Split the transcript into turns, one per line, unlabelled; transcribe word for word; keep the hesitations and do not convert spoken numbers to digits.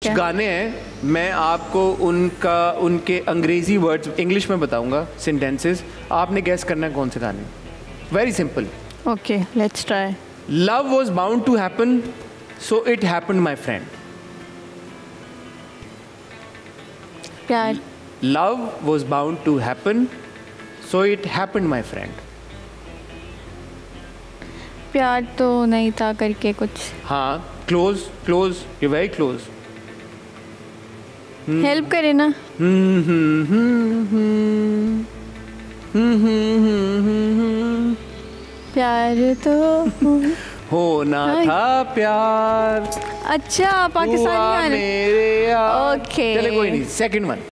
क्या? गाने हैं, मैं आपको उनका उनके अंग्रेजी वर्ड्स इंग्लिश में बताऊंगा, सेंटेंसेस, आपने गैस करना है कौन से गाने। Very simple.
Okay, let's try.
Love was bound to happen so it happened my friend.
प्यार।
Love was bound to happen so it happened my friend.
प्यार तो नहीं था करके कुछ।
हाँ, close close, you very close.
Help करे ना। प्यार तो
होना था प्यार।
अच्छा, पाकिस्तानी गाने।
मेरे यार।
ओके,
चले कोई नहीं, सेकंड वन।